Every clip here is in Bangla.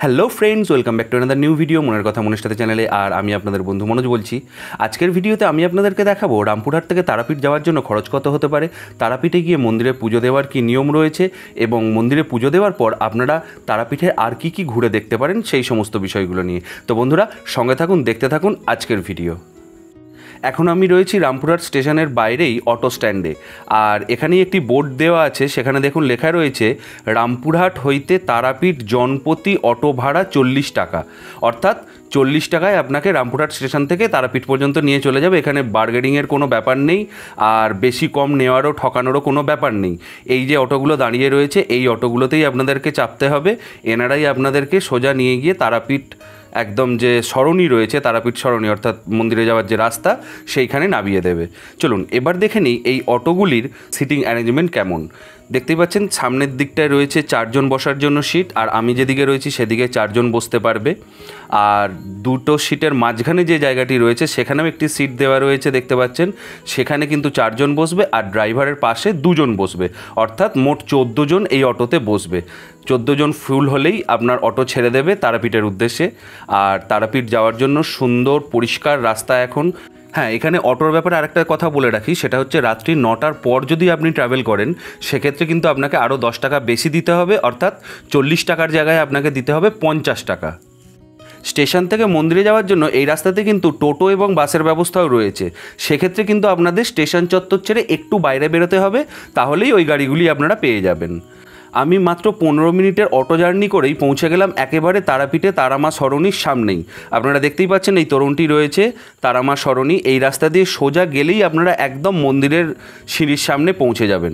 Hello friends, welcome back to another new video মনের কথা মনের সাথে চ্যানেলে। আর আমি আপনাদের বন্ধু মনোজ বলছি। আজকের ভিডিওতে আমি আপনাদেরকে দেখাবো রামপুরহাট থেকে তারাপীঠ যাওয়ার জন্য খরচ কত হতে পারে, তারাপীঠে গিয়ে মন্দিরে পুজো দেওয়ার কী নিয়ম রয়েছে এবং মন্দিরে পুজো দেওয়ার পর আপনারা তারাপীঠে আর কি কি ঘুরে দেখতে পারেন সেই সমস্ত বিষয়গুলো নিয়ে। তো বন্ধুরা সঙ্গে থাকুন, দেখতে থাকুন আজকের ভিডিও। এখন আমি রয়েছি রামপুরহাট স্টেশনের বাইরেই অটো স্ট্যান্ডে। আর এখানেই একটি বোর্ড দেওয়া আছে, সেখানে দেখুন লেখা রয়েছে রামপুরহাট হইতে তারাপীঠ জনপ্রতি অটো ভাড়া 40 টাকা। অর্থাৎ 40 টাকায় আপনাকে রামপুরহাট স্টেশন থেকে তারাপীঠ পর্যন্ত নিয়ে চলে যাবে। এখানে বার্গেনিংয়ের কোনো ব্যাপার নেই, আর বেশি কম নেওয়ারও ঠকানোরও কোনো ব্যাপার নেই। এই যে অটোগুলো দাঁড়িয়ে রয়েছে এই অটোগুলোতেই আপনাদেরকে চাপতে হবে। এনারাই আপনাদেরকে সোজা নিয়ে গিয়ে তারাপীঠ একদম যে সরণি রয়েছে, তারাপীঠ সরণি অর্থাৎ মন্দিরে যাওয়ার যে রাস্তা, সেইখানে নামিয়ে দেবে। চলুন এবার দেখে নিই এই অটোগুলির সিটিং অ্যারেঞ্জমেন্ট কেমন। দেখতেই পাচ্ছেন সামনের দিকটায় রয়েছে 4 জন বসার জন্য সিট, আর আমি যেদিকে রয়েছি সেদিকে 4 জন বসতে পারবে। আর দুটো সিটের মাঝখানে যে জায়গাটি রয়েছে সেখানেও একটি সিট দেওয়া রয়েছে, দেখতে পাচ্ছেন। সেখানে কিন্তু 4 জন বসবে, আর ড্রাইভারের পাশে 2 জন বসবে। অর্থাৎ মোট 14 জন এই অটোতে বসবে। 14 জন ফুল হলেই আপনার অটো ছেড়ে দেবে তারাপীঠের উদ্দেশ্যে। আর তারাপীঠ যাওয়ার জন্য সুন্দর পরিষ্কার রাস্তা এখন। হ্যাঁ, এখানে অটোর ব্যাপারে আরেকটা কথা বলে রাখি, সেটা হচ্ছে রাত্রি 9টার পর যদি আপনি ট্রাভেল করেন সেক্ষেত্রে কিন্তু আপনাকে আরও 10 টাকা বেশি দিতে হবে। অর্থাৎ 40 টাকার জায়গায় আপনাকে দিতে হবে 50 টাকা। স্টেশন থেকে মন্দিরে যাওয়ার জন্য এই রাস্তাতে কিন্তু টোটো এবং বাসের ব্যবস্থাও রয়েছে। সেক্ষেত্রে কিন্তু আপনাদের স্টেশন চত্বর ছেড়ে একটু বাইরে বেরোতে হবে, তাহলেই ওই গাড়িগুলি আপনারা পেয়ে যাবেন। আমি মাত্র 15 মিনিটের অটো জার্নি করেই পৌঁছে গেলাম একেবারে তারাপীঠে তারামা সরণির সামনেই। আপনারা দেখতেই পাচ্ছেন এই তরুণটি রয়েছে তারামা সরণি। এই রাস্তা দিয়ে সোজা গেলেই আপনারা একদম মন্দিরের সিঁড়ির সামনে পৌঁছে যাবেন।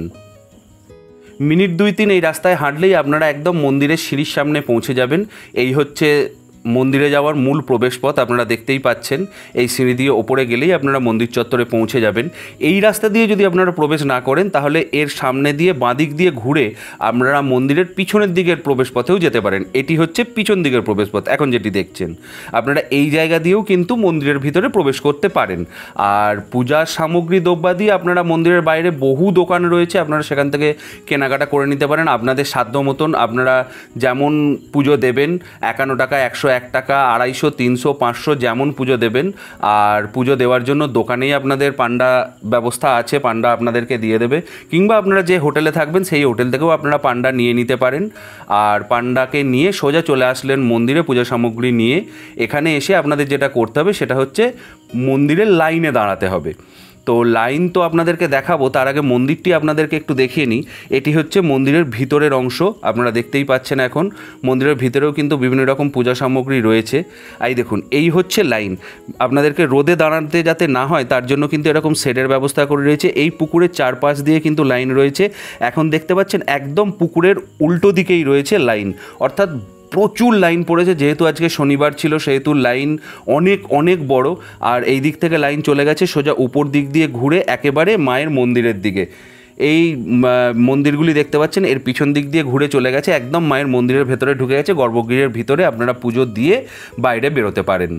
মিনিট 2-3 এই রাস্তায় হাঁটলেই আপনারা একদম মন্দিরের সিঁড়ির সামনে পৌঁছে যাবেন। এই হচ্ছে মন্দিরে যাওয়ার মূল প্রবেশপথ, আপনারা দেখতেই পাচ্ছেন। এই সিঁড়ি দিয়ে ওপরে গেলেই আপনারা মন্দির চত্বরে পৌঁছে যাবেন। এই রাস্তা দিয়ে যদি আপনারা প্রবেশ না করেন তাহলে এর সামনে দিয়ে বাঁদিক দিয়ে ঘুরে আপনারা মন্দিরের পিছনের দিকের প্রবেশপথেও যেতে পারেন। এটি হচ্ছে পিছন দিকের প্রবেশপথ এখন যেটি দেখছেন। আপনারা এই জায়গা দিয়েও কিন্তু মন্দিরের ভিতরে প্রবেশ করতে পারেন। আর পূজার সামগ্রী দ্রব্যাদি আপনারা মন্দিরের বাইরে বহু দোকান রয়েছে, আপনারা সেখান থেকে কেনাকাটা করে নিতে পারেন আপনাদের সাধ্য মতন। আপনারা যেমন পুজো দেবেন, 51 টাকা, 101 টাকা, 250, 300, 500 যেমন পুজো দেবেন। আর পুজো দেওয়ার জন্য দোকানেই আপনাদের পান্ডা ব্যবস্থা আছে, পান্ডা আপনাদেরকে দিয়ে দেবে। কিংবা আপনারা যে হোটেলে থাকবেন সেই হোটেল থেকেও আপনারা পান্ডা নিয়ে নিতে পারেন। আর পান্ডাকে নিয়ে সোজা চলে আসলেন মন্দিরে পূজা সামগ্রী নিয়ে। এখানে এসে আপনাদের যেটা করতে হবে সেটা হচ্ছে মন্দিরের লাইনে দাঁড়াতে হবে। তো লাইন তো আপনাদেরকে দেখাবো, তার আগে মন্দিরটি আপনাদেরকে একটু দেখিয়ে নিই। এটি হচ্ছে মন্দিরের ভিতরের অংশ, আপনারা দেখতেই পাচ্ছেন। এখন মন্দিরের ভিতরেও কিন্তু বিভিন্ন রকম পূজা সামগ্রী রয়েছে। এই দেখুন, এই হচ্ছে লাইন। আপনাদেরকে রোদে দাঁড়াতে যাতে না হয় তার জন্য কিন্তু এরকম শেডের ব্যবস্থা করে রয়েছে। এই পুকুরের চারপাশ দিয়ে কিন্তু লাইন রয়েছে। এখন দেখতে পাচ্ছেন একদম পুকুরের উল্টো দিকেই রয়েছে লাইন, অর্থাৎ প্রচুর লাইন পড়েছে। যেহেতু আজকে শনিবার ছিল সেহেতু লাইন অনেক অনেক বড়। আর এই দিক থেকে লাইন চলে গেছে সোজা উপর দিক দিয়ে ঘুরে একেবারে মায়ের মন্দিরের দিকে। এই মন্দিরগুলি দেখতে পাচ্ছেন এর পিছন দিক দিয়ে ঘুরে চলে গেছে, একদম মায়ের মন্দিরের ভেতরে ঢুকে গেছে। গর্ভগৃহের ভিতরে আপনারা পুজো দিয়ে বাইরে বেরোতে পারেন।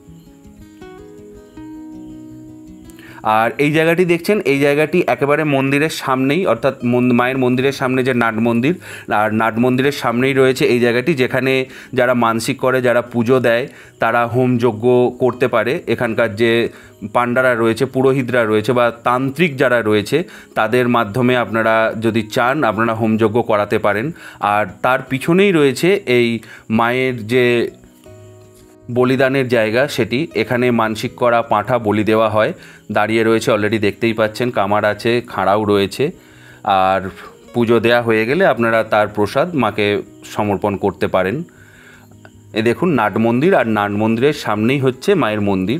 আর এই জায়গাটি দেখছেন, এই জায়গাটি একেবারে মন্দিরের সামনেই, অর্থাৎ মায়ের মন্দিরের সামনে যে নাট মন্দির, আর নাট মন্দিরের সামনেই রয়েছে এই জায়গাটি, যেখানে যারা মানসিক করে, যারা পুজো দেয় তারা হোমযজ্ঞ করতে পারে। এখানকার যে পান্ডারা রয়েছে, পুরোহিতরা রয়েছে বা তান্ত্রিক যারা রয়েছে তাদের মাধ্যমে আপনারা যদি চান আপনারা হোমযজ্ঞ করাতে পারেন। আর তার পিছনেই রয়েছে এই মায়ের যে বলিদানের জায়গা, সেটি এখানে মানসিক করা পাঁঠা বলি দেওয়া হয়। দাঁড়িয়ে রয়েছে অলরেডি দেখতেই পাচ্ছেন, কামার আছে, খাঁড়াও রয়েছে। আর পুজো দেয়া হয়ে গেলে আপনারা তার প্রসাদ মাকে সমর্পণ করতে পারেন। এ দেখুন নাট মন্দির, আর নাট মন্দিরের সামনেই হচ্ছে মায়ের মন্দির।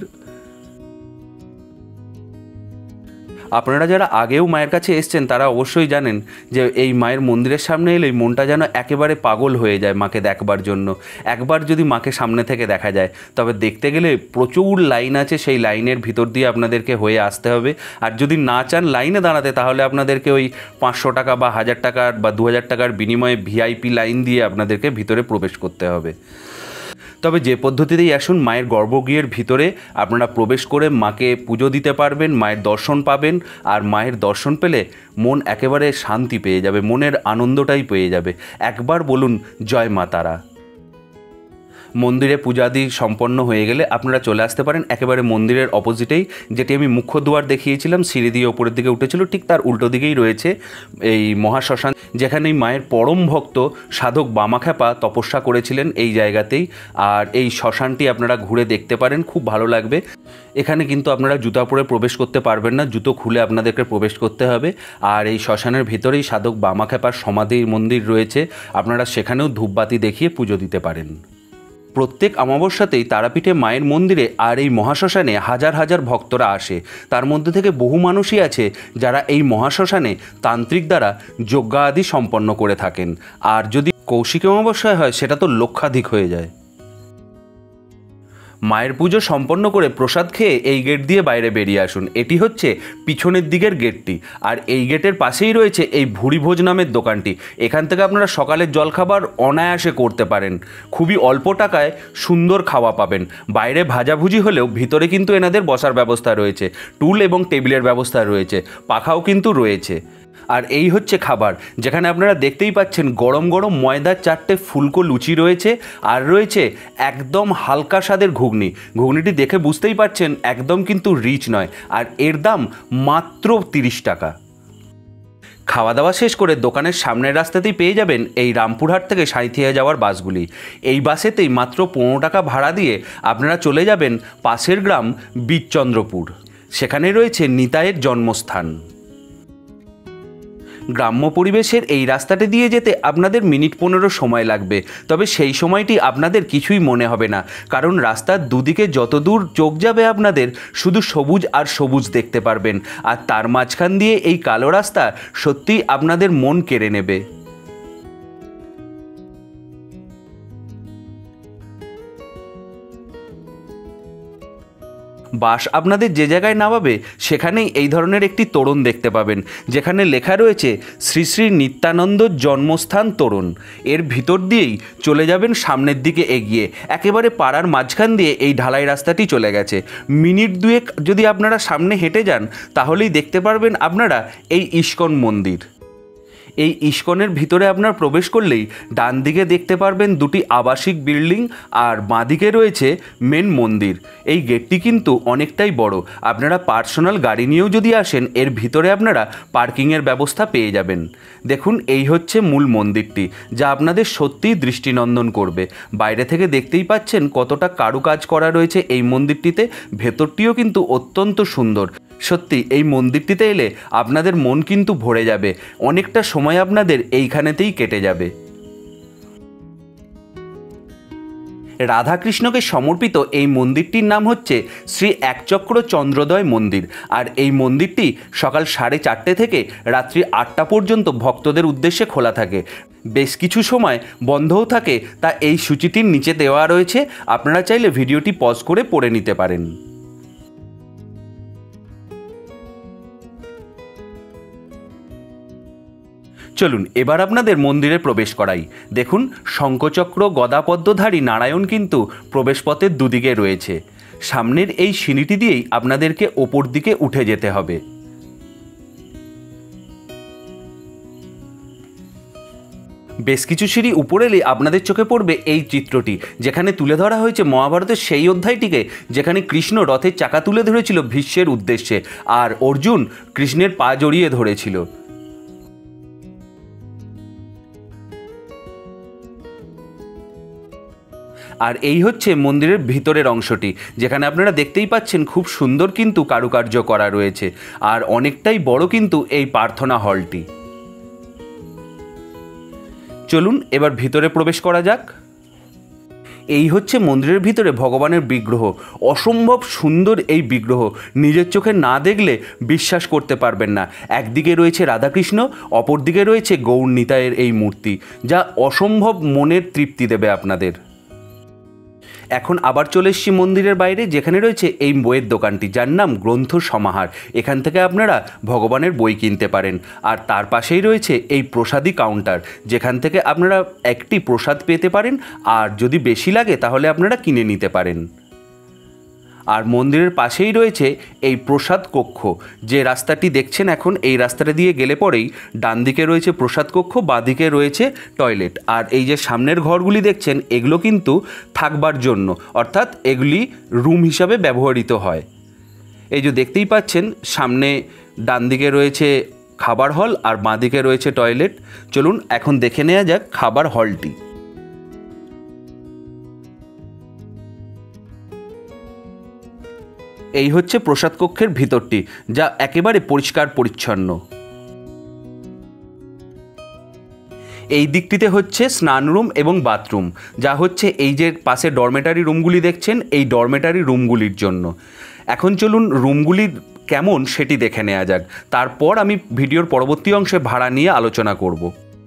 আপনারা যারা আগেও মায়ের কাছে এসছেন তারা অবশ্যই জানেন যে এই মায়ের মন্দিরের সামনে এলেই মনটা যেন একেবারে পাগল হয়ে যায় মাকে দেখবার জন্য। একবার যদি মাকে সামনে থেকে দেখা যায়, তবে দেখতে গেলে প্রচুর লাইন আছে, সেই লাইনের ভিতর দিয়ে আপনাদেরকে হয়ে আসতে হবে। আর যদি না চান লাইনে দাঁড়াতে, তাহলে আপনাদেরকে ওই 500 টাকা বা 1000 টাকার বা 2000 টাকার বিনিময়ে ভিআইপি লাইন দিয়ে আপনাদেরকে ভিতরে প্রবেশ করতে হবে। তবে যে পদ্ধতিতেই আসুন, মায়ের গর্ভগৃহের ভিতরে আপনারা প্রবেশ করে মাকে পুজো দিতে পারবেন, মায়ের দর্শন পাবেন। আর মায়ের দর্শন পেলে মন একেবারে শান্তি পেয়ে যাবে, মনের আনন্দটাই পেয়ে যাবে। একবার বলুন জয় মা তারা। মন্দিরে পূজাদি সম্পন্ন হয়ে গেলে আপনারা চলে আসতে পারেন একেবারে মন্দিরের অপোজিটেই, যেটি আমি মুখ্য দুয়ার দেখিয়েছিলাম সিঁড়ি দিয়ে ওপরের দিকে উঠেছিল, ঠিক তার উল্টো দিকেই রয়েছে এই মহাশ্মশান, যেখানে এই মায়ের পরম ভক্ত সাধক বামাখ্যাপা তপস্যা করেছিলেন এই জায়গাতেই। আর এই শ্মশানটি আপনারা ঘুরে দেখতে পারেন, খুব ভালো লাগবে। এখানে কিন্তু আপনারা জুতা পরে প্রবেশ করতে পারবেন না, জুতো খুলে আপনাদেরকে প্রবেশ করতে হবে। আর এই শ্মশানের ভিতরেই সাধক বামাখ্যাপার সমাধি মন্দির রয়েছে, আপনারা সেখানেও ধূপবাতি দেখিয়ে পুজো দিতে পারেন। প্রত্যেক অমাবস্যাতেই তারাপীঠে মায়ের মন্দিরে আর এই মহাশ্মশানে হাজার হাজার ভক্তরা আসে। তার মধ্যে থেকে বহু মানুষই আছে যারা এই মহাশ্মশানে তান্ত্রিক দ্বারা যজ্ঞাদি সম্পন্ন করে থাকেন। আর যদি কৌশিক অমাবস্যায় হয় সেটা তো লক্ষাধিক হয়ে যায়। মায়ের পুজো সম্পন্ন করে প্রসাদ খেয়ে এই গেট দিয়ে বাইরে বেরিয়ে আসুন। এটি হচ্ছে পিছনের দিকের গেটটি। আর এই গেটের পাশেই রয়েছে এই ভুরিভোজ নামের দোকানটি। এখান থেকে আপনারা সকালের জলখাবার অনায়াসে করতে পারেন, খুবই অল্প টাকায় সুন্দর খাওয়া পাবেন। বাইরে ভাজাভুজি হলেও ভিতরে কিন্তু এনাদের বসার ব্যবস্থা রয়েছে, টুল এবং টেবিলের ব্যবস্থা রয়েছে, পাখাও কিন্তু রয়েছে। আর এই হচ্ছে খাবার, যেখানে আপনারা দেখতেই পাচ্ছেন গরম গরম ময়দার 4টে ফুলকো লুচি রয়েছে, আর রয়েছে একদম হালকা স্বাদের ঘুগনি। ঘুগনিটি দেখে বুঝতেই পারছেন একদম কিন্তু রিচ নয়, আর এর দাম মাত্র 30 টাকা। খাওয়া দাওয়া শেষ করে দোকানের সামনের রাস্তাতেই পেয়ে যাবেন এই রামপুরহাট থেকে সাঁইথিয়া যাওয়ার বাসগুলি। এই বাসেতেই মাত্র 15 টাকা ভাড়া দিয়ে আপনারা চলে যাবেন পাশের গ্রাম বীরচন্দ্রপুর। সেখানে রয়েছে নিতাইয়ের জন্মস্থান। গ্রাম্য পরিবেশের এই রাস্তাটি দিয়ে যেতে আপনাদের মিনিট 15 সময় লাগবে, তবে সেই সময়টি আপনাদের কিছুই মনে হবে না, কারণ রাস্তার দুদিকে যত দূর চোখ যাবে আপনাদের শুধু সবুজ আর সবুজ দেখতে পারবেন। আর তার মাঝখান দিয়ে এই কালো রাস্তা সত্যিই আপনাদের মন কেড়ে নেবে। বাস আপনাদের যে জায়গায় নামাবে সেখানেই এই ধরনের একটি তোরণ দেখতে পাবেন, যেখানে লেখা রয়েছে শ্রী শ্রী নিত্যানন্দ জন্মস্থান তোরণ। এর ভিতর দিয়েই চলে যাবেন সামনের দিকে এগিয়ে, একেবারে পাড়ার মাঝখান দিয়ে এই ঢালাই রাস্তাটি চলে গেছে। মিনিট দুয়েক যদি আপনারা সামনে হেঁটে যান তাহলেই দেখতে পারবেন আপনারা এই ইস্কন মন্দির। এই ইস্কনের ভিতরে আপনার প্রবেশ করলেই ডান দিকে দেখতে পারবেন দুটি আবাসিক বিল্ডিং, আর বাঁদিকে রয়েছে মেন মন্দির। এই গেটটি কিন্তু অনেকটাই বড়, আপনারা পার্সোনাল গাড়ি নিয়েও যদি আসেন এর ভিতরে আপনারা পার্কিংয়ের ব্যবস্থা পেয়ে যাবেন। দেখুন এই হচ্ছে মূল মন্দিরটি, যা আপনাদের সত্যিই দৃষ্টিনন্দন করবে। বাইরে থেকে দেখতেই পাচ্ছেন কতটা কারুকাজ করা রয়েছে এই মন্দিরটিতে, ভেতরটিও কিন্তু অত্যন্ত সুন্দর। সত্যি এই মন্দিরটিতে এলে আপনাদের মন কিন্তু ভরে যাবে, অনেকটা সময় আপনাদের এইখানেতেই কেটে যাবে। রাধাকৃষ্ণকে সমর্পিত এই মন্দিরটির নাম হচ্ছে শ্রী একচক্র চন্দ্রোদয় মন্দির। আর এই মন্দিরটি সকাল 4:30 থেকে রাত্রি 8টা পর্যন্ত ভক্তদের উদ্দেশ্যে খোলা থাকে। বেশ কিছু সময় বন্ধও থাকে, তা এই সূচিটির নিচে দেওয়া রয়েছে, আপনারা চাইলে ভিডিওটি পজ করে পড়ে নিতে পারেন। চলুন এবার আপনাদের মন্দিরে প্রবেশ করাই। দেখুন শঙ্খচক্র গদাপদ্মধারী নারায়ণ কিন্তু প্রবেশপথের দুদিকে রয়েছে। সামনের এই সিঁড়িটি দিয়েই আপনাদেরকে ওপর দিকে উঠে যেতে হবে। বেশ কিছু সিঁড়ি উপরে এলে আপনাদের চোখে পড়বে এই চিত্রটি, যেখানে তুলে ধরা হয়েছে মহাভারতের সেই অধ্যায়টিকে যেখানে কৃষ্ণ রথের চাকা তুলে ধরেছিল ভীষ্মের উদ্দেশ্যে, আর অর্জুন কৃষ্ণের পা জড়িয়ে ধরেছিল। আর এই হচ্ছে মন্দিরের ভিতরের অংশটি, যেখানে আপনারা দেখতেই পাচ্ছেন খুব সুন্দর কিন্তু কারুকার্য করা রয়েছে, আর অনেকটাই বড় কিন্তু এই প্রার্থনা হলটি। চলুন এবার ভিতরে প্রবেশ করা যাক। এই হচ্ছে মন্দিরের ভিতরে ভগবানের বিগ্রহ, অসম্ভব সুন্দর এই বিগ্রহ, নিজের চোখে না দেখলে বিশ্বাস করতে পারবেন না। একদিকে রয়েছে রাধাকৃষ্ণ, অপর দিকে রয়েছে গৌর নিতাইয়ের এই মূর্তি, যা অসম্ভব মনের তৃপ্তি দেবে আপনাদের। এখন আবার চলে এসেছি মন্দিরের বাইরে, যেখানে রয়েছে এই বইয়ের দোকানটি, যার নাম গ্রন্থ সমাহার। এখান থেকে আপনারা ভগবানের বই কিনতে পারেন। আর তার পাশেই রয়েছে এই প্রসাদী কাউন্টার, যেখান থেকে আপনারা একটি প্রসাদ পেতে পারেন, আর যদি বেশি লাগে তাহলে আপনারা কিনে নিতে পারেন। আর মন্দিরের পাশেই রয়েছে এই প্রসাদ কক্ষ। যে রাস্তাটি দেখছেন এখন, এই রাস্তাটা দিয়ে গেলে পরেই ডান দিকে রয়েছে প্রসাদ কক্ষ, বাঁ দিকে রয়েছে টয়লেট। আর এই যে সামনের ঘরগুলি দেখছেন, এগুলো কিন্তু থাকবার জন্য, অর্থাৎ এগুলি রুম হিসাবে ব্যবহৃত হয়। এই যে দেখতেই পাচ্ছেন সামনে ডান দিকে রয়েছে খাবার হল আর বাঁ দিকে রয়েছে টয়লেট। চলুন এখন দেখে নেওয়া যাক খাবার হলটি। এই হচ্ছে প্রসাদ কক্ষের ভিতরটি, যা একেবারে পরিষ্কার পরিচ্ছন্ন। এই দিকটিতে হচ্ছে স্নান রুম এবং বাথরুম, যা হচ্ছে এই যে পাশে ডরমেটারি রুমগুলি দেখছেন, এই ডরমেটারি রুমগুলির জন্য। এখন চলুন রুমগুলি কেমন সেটি দেখে নেওয়া যাক, তারপর আমি ভিডিওর পরবর্তী অংশে ভাড়া নিয়ে আলোচনা করব।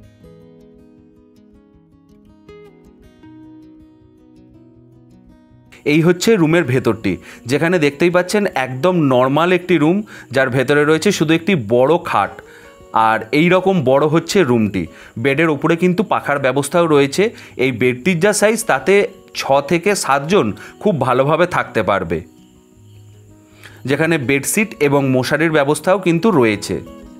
এই হচ্ছে রুমের ভেতরটি, যেখানে দেখতেই পাচ্ছেন একদম নর্মাল একটি রুম, যার ভেতরে রয়েছে শুধু একটি বড় খাট। আর এই রকম বড় হচ্ছে রুমটি। বেডের ওপরে কিন্তু পাখার ব্যবস্থাও রয়েছে। এই বেডটির যা সাইজ, তাতে 6 থেকে 7 জন খুব ভালোভাবে থাকতে পারবে, যেখানে বেডশিট এবং মশারির ব্যবস্থাও কিন্তু রয়েছে।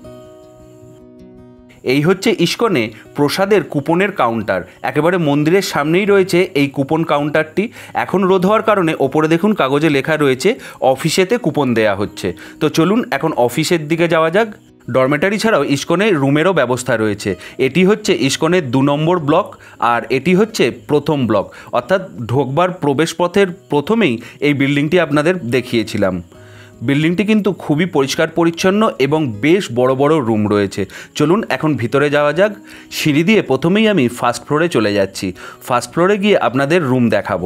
এই হচ্ছে ইস্কনে প্রসাদের কুপনের কাউন্টার। একেবারে মন্দিরের সামনেই রয়েছে এই কুপন কাউন্টারটি। এখন রোদ হওয়ার কারণে ওপরে দেখুন কাগজে লেখা রয়েছে অফিসেতে কুপন দেয়া হচ্ছে। তো চলুন এখন অফিসের দিকে যাওয়া যাক। ডরমেটারি ছাড়াও ইস্কনে রুমেরও ব্যবস্থা রয়েছে। এটি হচ্ছে ইস্কনের 2 নম্বর ব্লক, আর এটি হচ্ছে প্রথম ব্লক, অর্থাৎ ঢোকবার প্রবেশপথের প্রথমেই এই বিল্ডিংটি আপনাদের দেখিয়েছিলাম। বিল্ডিংটি কিন্তু খুবই পরিষ্কার পরিচ্ছন্ন এবং বেশ বড় বড় রুম রয়েছে। চলুন এখন ভিতরে যাওয়া যাক। সিঁড়ি দিয়ে প্রথমেই আমি ফার্স্ট ফ্লোরে চলে যাচ্ছি। ফার্স্ট ফ্লোরে গিয়ে আপনাদের রুম দেখাবো।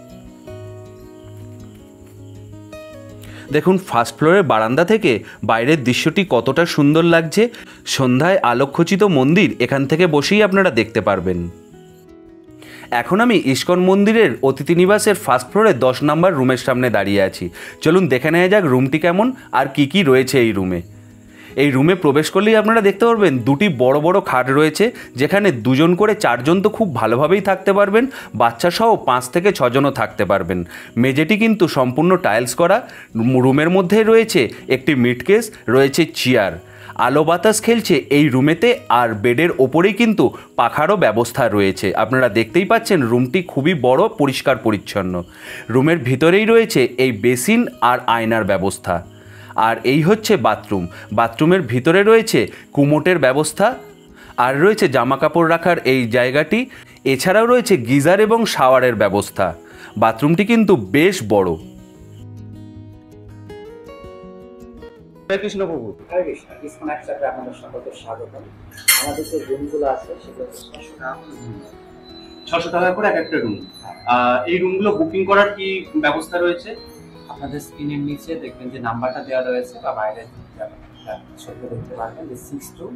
দেখুন ফার্স্ট ফ্লোরের বারান্দা থেকে বাইরের দৃশ্যটি কতটা সুন্দর লাগছে। সন্ধ্যায় আলোকখচিত মন্দির এখান থেকে বসেই আপনারা দেখতে পারবেন। এখন আমি ইস্কন মন্দিরের অতিথি নিবাসের ফার্স্ট ফ্লোরে 10 নম্বর রুমের সামনে দাঁড়িয়ে আছি। চলুন দেখে নেওয়া যাক রুমটি কেমন আর কি কি রয়েছে এই রুমে। এই রুমে প্রবেশ করলেই আপনারা দেখতে পারবেন 2টি বড় বড় খাট রয়েছে, যেখানে 2 জন করে 4 জন তো খুব ভালোভাবেই থাকতে পারবেন, বাচ্চা সহ 5 থেকে 6 জনও থাকতে পারবেন। মেঝেটি কিন্তু সম্পূর্ণ টাইলস করা। রুমের মধ্যে রয়েছে একটি মিডকেস, রয়েছে চেয়ার। আলো বাতাস খেলছে এই রুমেতে, আর বেডের ওপরেই কিন্তু পাখারও ব্যবস্থা রয়েছে। আপনারা দেখতেই পাচ্ছেন রুমটি খুবই বড়, পরিষ্কার পরিচ্ছন্ন। রুমের ভিতরেই রয়েছে এই বেসিন আর আয়নার ব্যবস্থা। আর এই হচ্ছে বাথরুম। বাথরুমের ভিতরে রয়েছে কুমোটের ব্যবস্থা, আর রয়েছে জামা কাপড় রাখার এই জায়গাটি। এছাড়াও রয়েছে গিজার এবং শাওয়ারের ব্যবস্থা। বাথরুমটি কিন্তু বেশ বড়। কৃষ্ণ প্রভু, হরে কৃষ্ণ। ইসকন অ্যাপসে আপনাদের সকলকে স্বাগতম। আমাদের যে রুমগুলো আছে সেগুলো 600 টাকা করে এক একটা রুম। এই রুমগুলো বুকিং করার কি ব্যবস্থা রয়েছে? আপনাদের স্ক্রিনের নিচে দেখবেন যে নাম্বারটা দেওয়া রয়েছে, বা বাইরে ছবি দেখতে পারবেন যে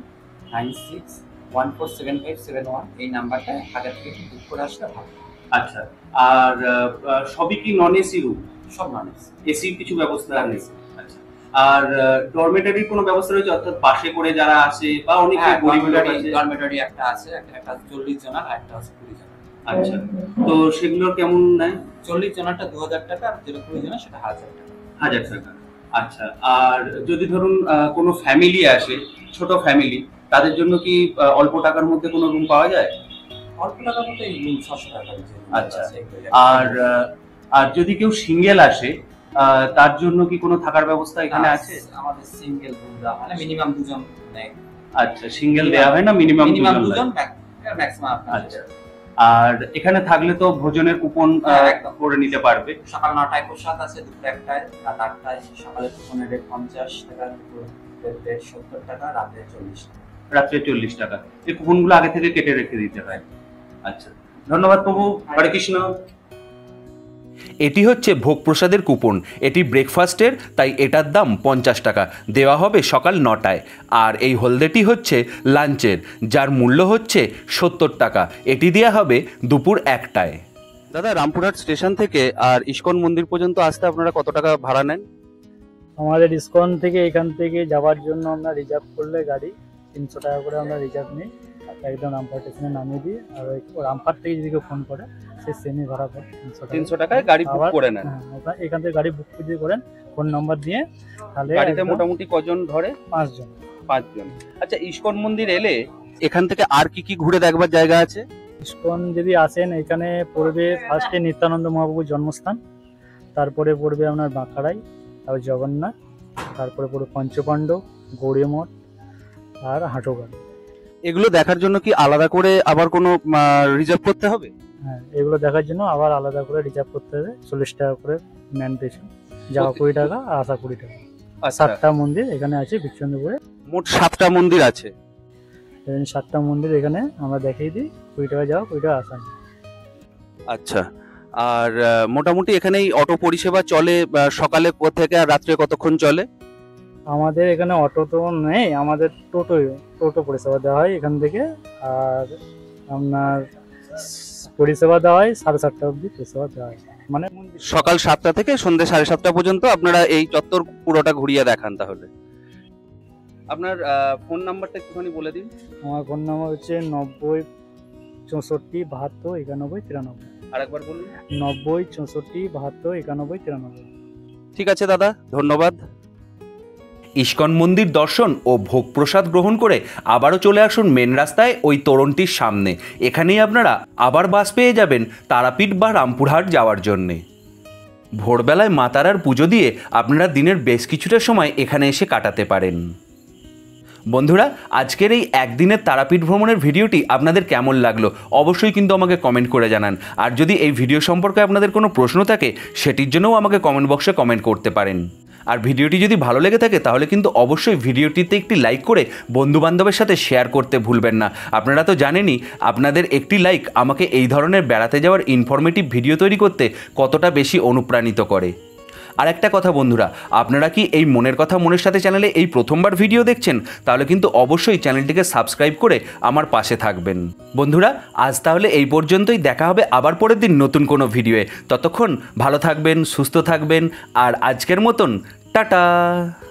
6296147571। এই নাম্বারটা আগে থেকে বুক করে আসলে ভালো। আচ্ছা, আর সবই কি নন এসি রুম? সব নন এসি। এসির কিছু ব্যবস্থা নেই? আচ্ছা, আর ডরমেটারির কোনো ব্যবস্থা রয়েছে, অর্থাৎ পাশে করে যারা আসে বা অনেকে গরিব লোক আছে? ডরমেটারি একটা আছে, একটা 40 জনের আর একটা আছে 20 জনের। আচ্ছা, তো সেগুলোর কেমন নেয়? 40 জনেরটা 2000 টাকা, আর যেটা 20 জনের সেটা 1000 টাকা। 1000 টাকা। আচ্ছা, আর যদি ধরুন কোনো ফ্যামিলি আসে, ছোট ফ্যামিলি, তাদের জন্য কি অল্প টাকার মধ্যে কোনো রুম পাওয়া যায়? অল্প টাকার মধ্যে এই রুম 600 টাকা। আচ্ছা, আর যদি কেউ সিঙ্গেল আসে, তার জন্য কি কোনো থাকার ব্যবস্থা এখানে আছে? আমাদের সিঙ্গেল রুম দেওয়া হয় না, মিনিমাম 2 জন নেয়। আচ্ছা, সিঙ্গেল দেওয়া হয় না, মিনিমাম 2 জন ম্যাক্সিমাম। আচ্ছা, আর এখানে থাকলে তো ভোজনের কুপন করে নিতে পারবে। সকাল 9টায় প্রসাদ আছে, দুপুরে 1টায়, রাত 8টায়। সকালে কুপনের রেট 50 টাকা, দুপুরের রেট 70 টাকা, রাতে 40 টাকা। রাত্রে 40 টাকা। এই কুপনগুলো আগে থেকে কেটে রেখে দিতে হয়। আচ্ছা, ধন্যবাদ প্রভু। হরে কৃষ্ণ। এটি হচ্ছে ভোগ প্রসাদের কুপন। এটি ব্রেকফাস্টের, তাই এটার দাম 50 টাকা। দেওয়া হবে সকাল 9টায়। আর এই হলদেটি হচ্ছে লাঞ্চের, যার মূল্য হচ্ছে 70 টাকা। এটি দেওয়া হবে দুপুর 1টায়। দাদা, রামপুরহাট স্টেশন থেকে আর ইস্কন মন্দির পর্যন্ত আসতে আপনারা কত টাকা ভাড়া নেন? আমাদের ইসকন থেকে এখান থেকে যাওয়ার জন্য আমরা রিজার্ভ করলে গাড়ি 300 টাকা করে আমরা রিজার্ভ নিই। একদম রামপুরহাট স্টেশনে নামিয়ে দিই। আর রামপুরহাট থেকে যদি কেউ ফোন করে বাসে সেমি ভাড়া পড়ে 300 টাকায় গাড়ি বুক করে নেন। এখান থেকে গাড়ি বুক যদি করেন ফোন নাম্বার দিয়ে, তাহলে গাড়িতে মোটামুটি কজন ধরে? 5 জন। আচ্ছা, ইস্কন মন্দির এলে এখান থেকে আর কি কি ঘুরে দেখবার জায়গা আছে? ইস্কন যদি আসেন, এখানে পড়বে ফার্স্টে নিত্যানন্দ মহাপ্রভুর জন্মস্থান, তারপরে পড়বে আপনার বাঁকড়াই আর জগন্নাথ, তারপরে পড়বে পঞ্চপাণ্ডব, গৌরী মঠ আর হাঁটুগাড়ি। এগুলো দেখার জন্য কি আলাদা করে আবার কোনো রিজার্ভ করতে হবে? হ্যাঁ, এগুলো দেখার জন্য আবার আলাদা করে রিজার্ভ করতে হবে। 40 টাকা করে ম্যান পিছু, যাওয়া 20 টাকা আর আসা 20 টাকা। 7টা মন্দির এখানে আছে বিক্রমপুরে। মোট 7টা মন্দির আছে। 7টা মন্দির এখানে আমরা দেখিয়ে দিই। 20 টাকা যাওয়া, 20 টাকা আসা। আচ্ছা, আর মোটামুটি এখানে এই অটো পরিষেবা চলে সকালে থেকে আর রাত্রে কতক্ষণ চলে? আমাদের এখানে অটো তো নেই, আমাদের টোটো পরিষেবা দেওয়া হয় এখান থেকে। আর আপনার পরিষেবা দেওয়া হয় 7:30টা অবধি পরিষেবা দেওয়া হয়, মানে সকাল 7টা থেকে সন্ধ্যে 7:30 পর্যন্ত আপনারা এই চত্বর পুরোটা ঘুরিয়ে দেখান। তাহলে আপনার ফোন নাম্বারটা একটুখানি বলে দিন। আমার ফোন নাম্বার হচ্ছে 90 64 72 91 93। আরেকবার বলুন। 90 64 72 91 93। ঠিক আছে দাদা, ধন্যবাদ। ইস্কন মন্দির দর্শন ও ভোগ প্রসাদ গ্রহণ করে আবারও চলে আসুন মেন রাস্তায় ওই তোরণটির সামনে। এখানেই আপনারা আবার বাস পেয়ে যাবেন তারাপীঠ বা রামপুরহাট যাওয়ার জন্যে। ভোরবেলায় মা তারার পুজো দিয়ে আপনারা দিনের বেশ কিছুটা সময় এখানে এসে কাটাতে পারেন। বন্ধুরা, আজকের এই একদিনের তারাপীঠ ভ্রমণের ভিডিওটি আপনাদের কেমন লাগলো অবশ্যই কিন্তু আমাকে কমেন্ট করে জানান। আর যদি এই ভিডিও সম্পর্কে আপনাদের কোনো প্রশ্ন থাকে সেটির জন্যও আমাকে কমেন্ট বক্সে কমেন্ট করতে পারেন। আর ভিডিওটি যদি ভালো লেগে থাকে তাহলে কিন্তু অবশ্যই ভিডিওটিতে একটি লাইক করে বন্ধুবান্ধবের সাথে শেয়ার করতে ভুলবেন না। আপনারা তো জানেনই আপনাদের একটি লাইক আমাকে এই ধরনের বেড়াতে যাওয়ার ইনফরমেটিভ ভিডিও তৈরি করতে কতটা বেশি অনুপ্রাণিত করে। আর একটা কথা বন্ধুরা, আপনারা কি এই মনের কথা মনের সাথে চ্যানেলে এই প্রথমবার ভিডিও দেখছেন, তাহলে কিন্তু অবশ্যই চ্যানেলটিকে সাবস্ক্রাইব করে আমার পাশে থাকবেন। বন্ধুরা, আজ তাহলে এই পর্যন্তই। দেখা হবে আবার পরের দিন নতুন কোনো ভিডিওয়ে। ততক্ষণ ভালো থাকবেন, সুস্থ থাকবেন, আর আজকের মতন টাটা।